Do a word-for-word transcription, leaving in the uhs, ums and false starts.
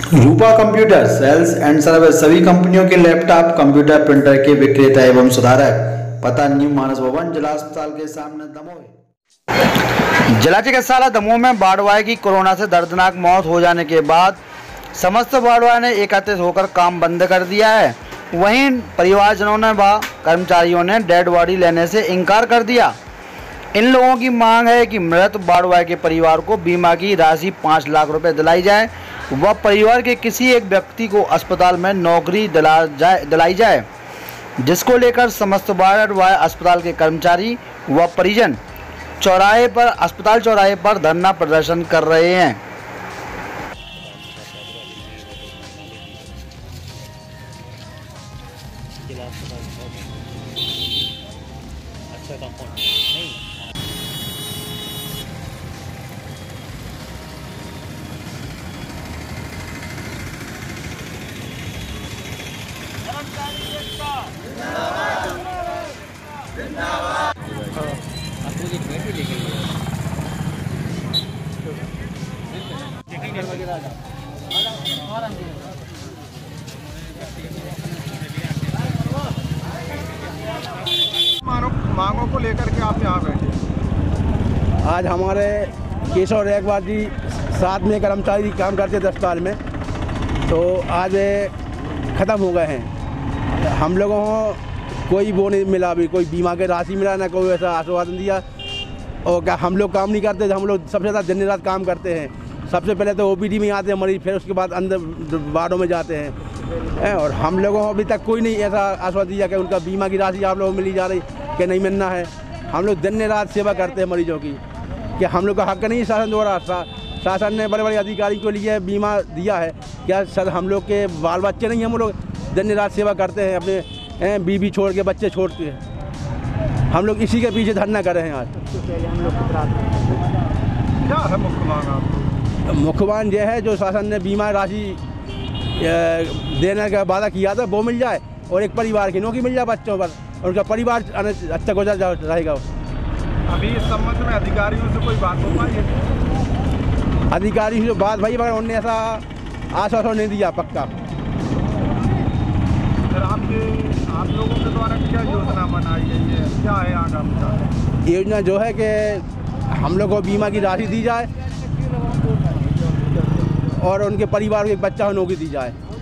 Rupa computer sales and service सभी कंपनियों के लैपटॉप कंप्यूटर प्रिंटर के विक्रेता एवं सुधारक। पता न्यू मानस भवन जिला अस्पताल के सामने दमोह। जिला चिकित्सालय दमोह में बाढ़वाए की कोरोना से दर्दनाक मौत हो जाने के बाद समस्त बाढ़वाए ने एकत्रित होकर काम बंद कर दिया है। वहीं परिवारजनों ने व कर्मचारियों ने डेड बॉडी लेने से इनकार कर दिया। इन लोगों की मांग है कि मृत बाढ़वाए के परिवार को बीमा की राशि पाँच लाख रुपए दिलाई जाए व परिवार के किसी एक व्यक्ति को अस्पताल में नौकरी दिला जाए दिलाई जाए, जिसको लेकर समस्त बाढ़वाए अस्पताल के कर्मचारी व परिजन चौराहे पर अस्पताल चौराहे पर धरना प्रदर्शन कर रहे हैं। अच्छा कंपाउंड नहीं मांगों को लेकर के आप यहाँ बैठे। आज हमारे केशव रेगवार जी साथ में कर्मचारी काम करते थे अस्पताल में, तो आज ख़त्म हो गए हैं। हम लोगों को कोई वो नहीं मिला, अभी कोई बीमा के राशि मिला ना कोई ऐसा आश्वासन दिया। और क्या हम लोग काम नहीं करते, हम लोग सबसे ज़्यादा दिन रात काम करते हैं। सबसे पहले तो ओपीडी में आते हैं मरीज, फिर उसके बाद अंदर वार्डों में जाते हैं। और हम लोगों को अभी तक कोई नहीं ऐसा आश्वासन दिया कि उनका बीमा की राशि आप लोगों को मिली जा रही कि नहीं मिलना है। हम लोग दिन रात सेवा करते हैं मरीजों की, कि हम लोग का हक नहीं शासन द्वारा। शासन ने बड़े बड़े अधिकारी को लिए बीमा दिया है, क्या सर हम लोग के बाल बच्चे नहीं, हम लोग दिन रात सेवा करते हैं अपने बीवी छोड़ के बच्चे छोड़ के। हम लोग इसी के पीछे धरना कर रहे हैं आज। क्या है मुख्य मांग आपको? मुख्य मांग यह है जो शासन ने बीमा राशि देने का वादा किया था वो मिल जाए, और एक परिवार की नौकरी मिल जाए बच्चों पर, और उनका परिवार अच्छा गुजर रहेगा। अभी इस संबंध में अधिकारियों से कोई बात हो पाई है? अधिकारी से बात भाई, मगर उन्होंने ऐसा आश्वासन नहीं दिया पक्का। फिर आपके आप लोगों के द्वारा क्या योजना बनाई गई है, क्या है आगामी योजना? जो है कि हम लोग को बीमा की राशि दी जाए और उनके परिवार को एक बच्चा को नौकरी दी जाए।